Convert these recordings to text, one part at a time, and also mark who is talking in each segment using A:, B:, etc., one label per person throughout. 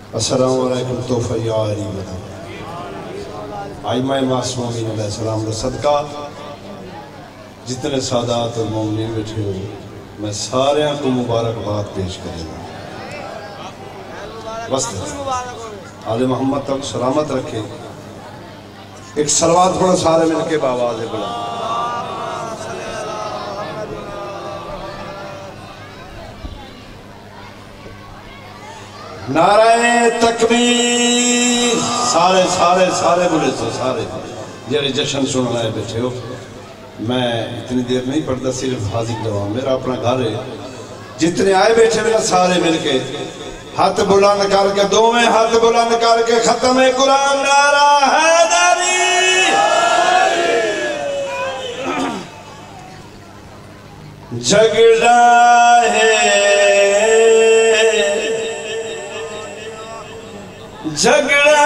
A: السلام علیکم توفہ یا علی بنا آئمہ معصومین علیہ السلام کا صدقہ جتنے سادات اور مومنین بیٹھے ہو میں سارے کو مبارکباد پیش کریں گا بس آل محمد تک سلامت رکھے ایک صلوات پڑھو سارے مل کے باواز بلا نعرہ تکبیر سارے سارے سارے بولے تو سارے جیرے جشن سننا ہے بیٹھے ہو میں اتنی دیر نہیں پڑھتا صرف حاضر جواب میرا اپنا گھر ہے جتنے آئے بیٹھے میرا سارے مل کے ہاتھ بلند کر کے دو میں ہاتھ بلند کر کے ختم قرآن نعرہ حیدری جھگڑا ہے جھگڑا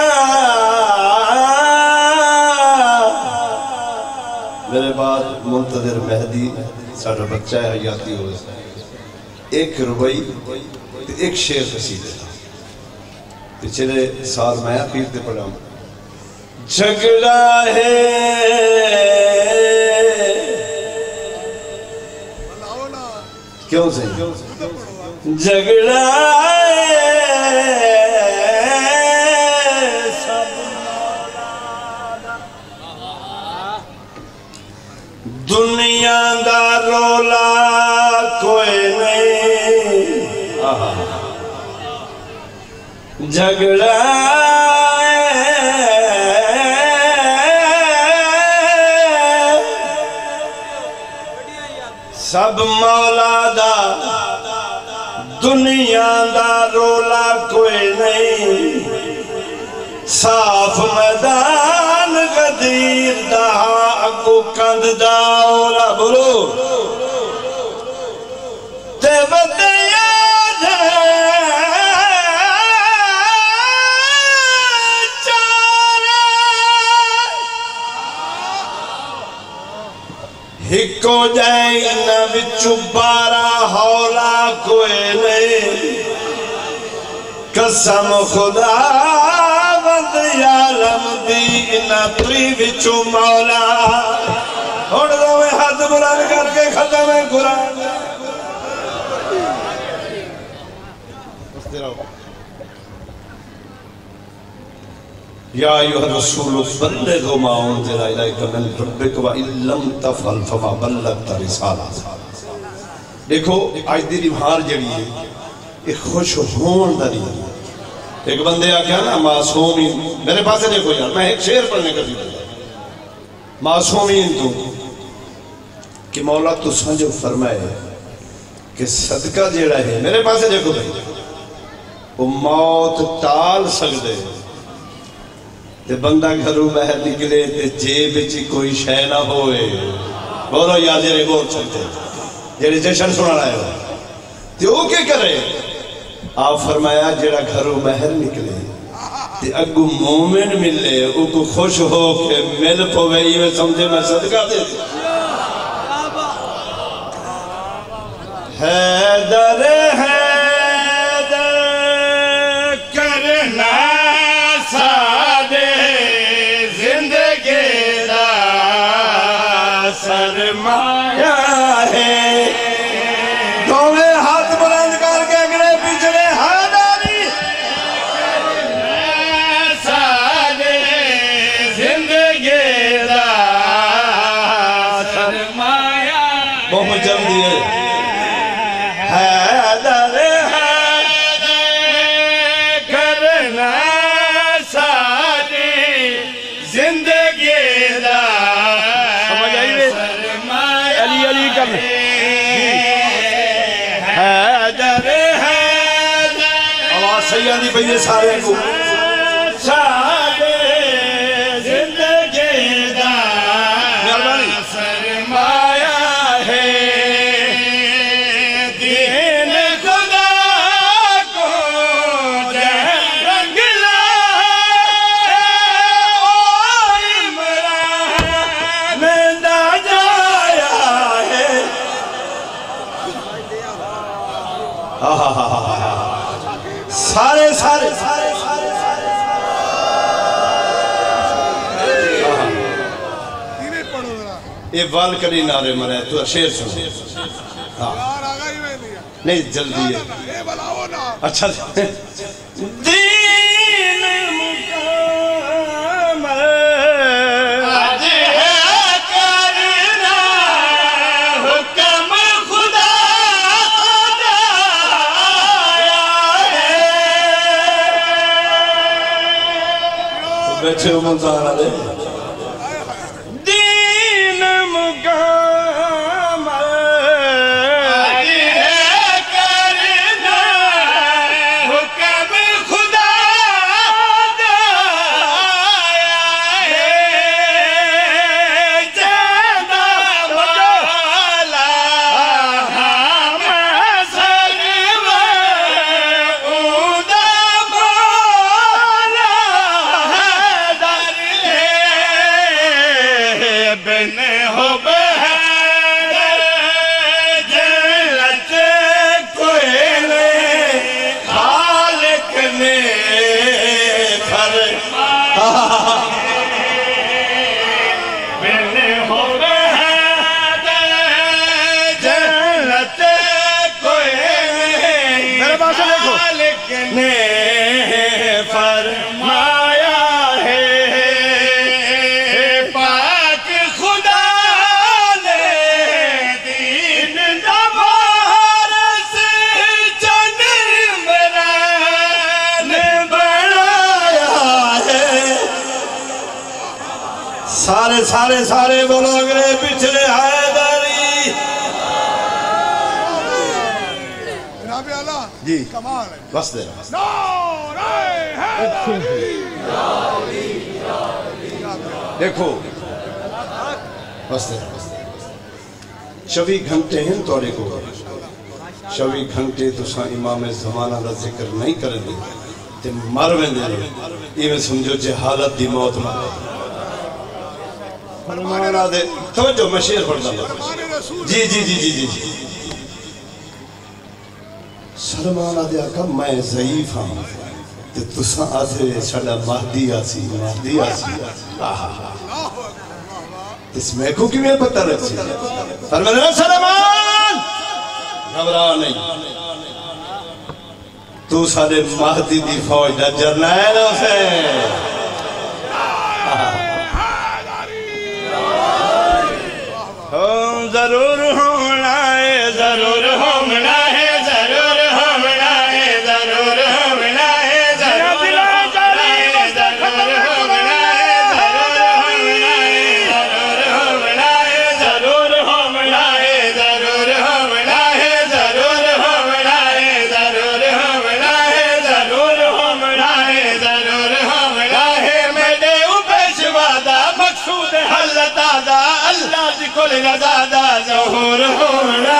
A: میرے بعد منتظر مہدی ساڑھا بچہ ہے حیاتی ہوئے ایک ربائی ایک شعر قصیدہ تھا پچھلے سال میں اخیر تے پڑھا ہوں جھگڑا ہے کیوں سے جھگڑا دنیا دا رولا کوئی نہیں جھگڑا سب مولا دا دنیا دا رولا کوئی نہیں صاف میدان غدیر دا اگو کند دا اولا بولو تے بدیاد چارے ہکو جائے نہ بچو بارہ ہولا کوئی نہیں قسم خدا بند یارم دی انہ پری بچو مولا ہوڑ دو میں ہاتھ بلند کر کے ختم قرآن یا ایوہ الرسول بلغ ما انزل الیک من ربک وَإِن لَمْ تَفْعَلْ فَمَا بَلَّغْتَ رِسَالَتَهُ دیکھو آج دی رمحار جڑی ہے ایک خوش ہون داری ایک بندے آکیا نا معصومین میرے پاس ہے دیکھو یار میں ایک شعر پڑھنے کا دیتا معصومین تو کہ مولا تو سنجو فرمائے کہ صدقہ جیڑا ہے میرے پاس ہے دیکھو بھائی وہ موت ٹال سکتے تے بندہ گھروں باہر نکلے تے جیب چی کوئی شے نہ ہوئے بولو یا جیرے گور چلتے جیرے جشن سنا رہے ہو تے وہ کیا کرے آپ فرمایا جیڑا گھروں باہر نکلے تے اگو مومن ملے او کو خوش ہو کے مل پوے یہ سمجھے میں صدقہ دے دے حیدر حیدر کرنا سرمایہ ہے دوویں ہاتھ بلند کر کے اگلے پچھلے حیدری سادے زندگی دا سرمایہ بہت جلدی ہے حیدر حیدر کرنا سادے زندگی دا حیدر حیدر آواز سیدی بھئی سارے کو سارے زندگی دا سرمایہ ہے دین خدا کو جہر رنگ لائے او عمران میں دا جایا ہے سارے یہ وال کری نعرے مرے تو شیر سن نہیں جلدی ہے اچھا دین مکمل آج ہے کرنا حکم خدا آیا ہے بیٹھے ہو منظارہ دے سارے بولو اگرے پچھلے حیدری
B: جناب اعلیٰ
A: جی
B: کمال ہے
A: بس دے
B: نعرہ حیدری
A: دیکھو بس دے شوی گھنٹے ہیں توڑے کو شوی گھنٹے تو ساں امام زمانہ دا ذکر نہیں کریں دے تے مرویں دے یہ میں سمجھو جہالت دی موت مر فرمانا دے توجہ میں شیر پڑھتا ہوں جی سلمانہ دے آقا میں ضعیف ہوں تے تساں آتے چھڑا مہدی آسی اس میں کو کی میں پتہ رکھ سی فرمانا سلمان گھبرا نہیں تو سارے مہدی دی فوج دا جرنیل اسے ضرور ہونا ہے ضرور ہونا ہے ضرور ہونا ہے ضرور ہونا ہے ضرور ہونا ہے ضرور ہونا ہے ضرور ہونا ہے ضرور ہونا ہے ضرور ہونا ہے ضرور ہونا ہے ضرور ہونا ہے ضرور ہونا ہے ضرور ہونا ہے ضرور ہونا ہے میرے پیشوا دا مقصود حل دادا اللہ جی کل رضا دا ظہور ہونا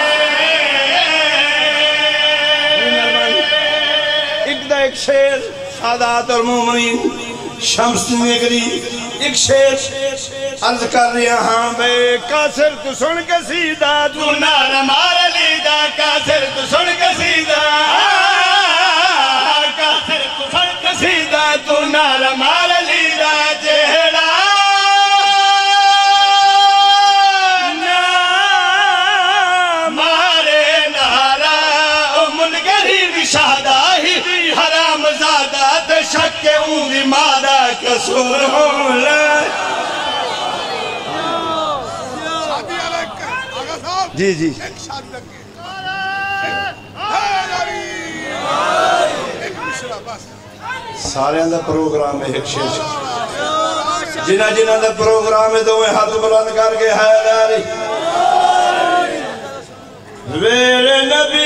A: ایک شیر سادات اور مومنین شمس نگری ایک شیر عرض کر رہا ہاں بے کاسر تو سن کے سیدھا تو نعرہ مار لیدہ کاسر تو سن کے سیدھا کاسر تو سن کے سیدھا تو نعرہ مار لیدہ جہرہ حرام زادہ دے شک کے اونگی مادہ کسور ہونا
B: شادی علیکہ آگا صاحب
A: جی
B: ایک شادی لگی حیدری ایک مشرہ بس
A: سارے اندر پروگرام ہے ایک شیر جنہ اندر پروگرام ہے دوئے ہاتھ بلند کر کے حیدری میرے نبی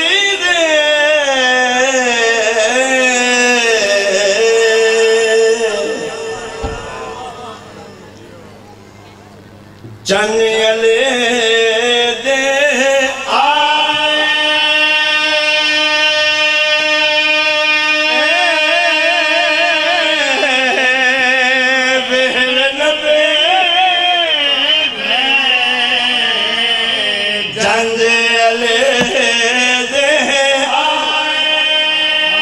A: جنیلے دے آئے بہر نبی جنیلے دے آئے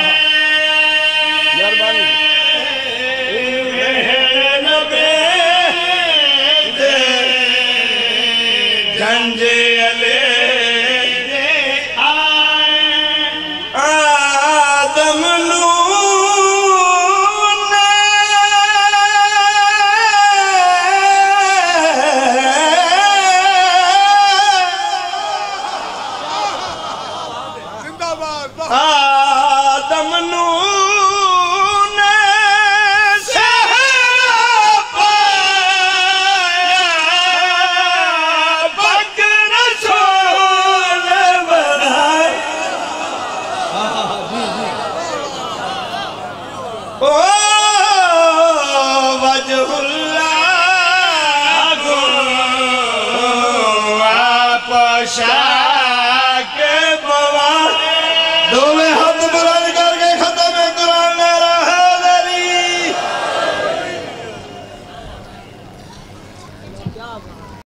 A: وجہ اللہ کو آپ شاہ